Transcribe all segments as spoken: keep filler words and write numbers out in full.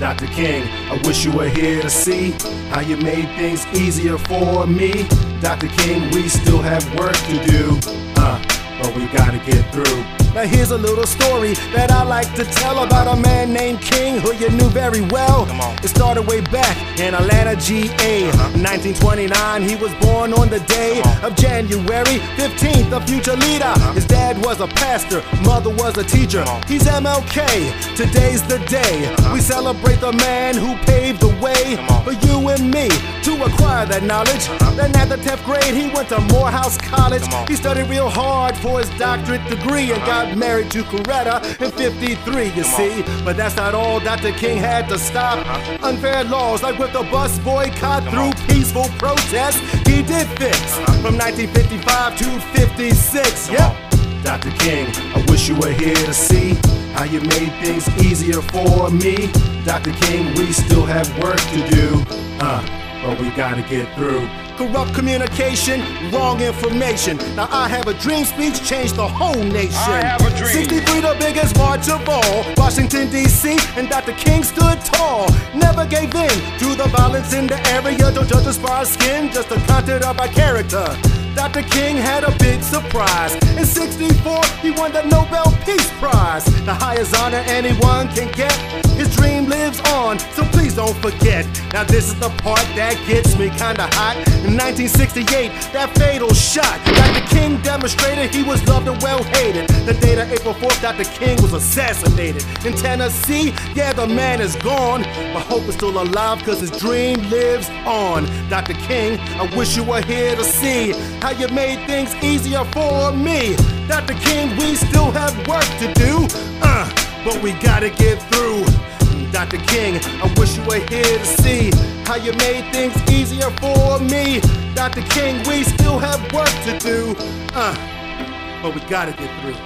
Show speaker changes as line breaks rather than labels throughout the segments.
Doctor King, I wish you were here to see how you made things easier for me. Doctor King, we still have work to do, uh, but we gotta get through. Now here's a little story that I like to tell about a man named King who you knew very well. It started way back in Atlanta, G A Uh-huh. nineteen twenty-nine, he was born on the day of January fifteenth, a future leader. Uh-huh. His dad was a pastor, mother was a teacher. He's M L K, today's the day. Uh-huh. We celebrate the man who paved the way for you and me to acquire that knowledge. Uh-huh. Then at the tenth grade, he went to Morehouse College. He studied real hard for his doctorate degree and got married to Coretta in fifty-three, you see. But that's not all. Doctor King had to stop uh-huh. unfair laws, like with the bus boycott through peaceful protest. He did fix uh-huh. from nineteen fifty-five to fifty-six. Yep. Doctor King, I wish you were here to see how you made things easier for me. Doctor King, we still have work to do, uh, but we gotta get through. Corrupt communication, wrong information. Now I have a dream speech changed the whole nation.
I have a dream.
sixty-three, the biggest march of all. Washington, D C, and Doctor King stood tall. Never gave in to the violence in the area. Don't judge us by our skin, just the content of our character. Doctor King had a big surprise. In sixty-four, he won the Nobel Peace Prize, the highest honor anyone can get. His dream lives on, so please don't forget. Now this is the part that gets me kinda hot. In nineteen sixty-eight, that fatal shot. Doctor King demonstrated he was loved and well hated. The date of April fourth, Doctor King was assassinated. In Tennessee, yeah, the man is gone, but hope is still alive cause his dream lives on. Doctor King, I wish you were here to see how you made things easier for me. Doctor King, we still have work to do, uh, but we gotta get through. Doctor King, I wish you were here to see how you made things easier for me. Doctor King, we still have work to do, uh, but we gotta get through.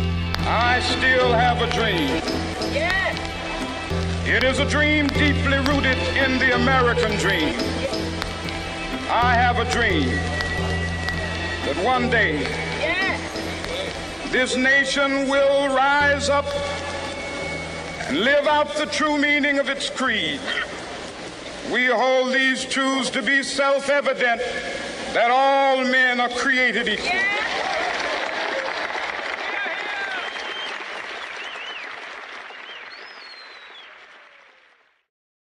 I still have a dream.
Yes.
It is a dream deeply rooted in the American dream. I have a dream that one day
Yes.
this nation will rise up and live out the true meaning of its creed. We hold these truths to be self-evident, that all men are created equal.
Yes.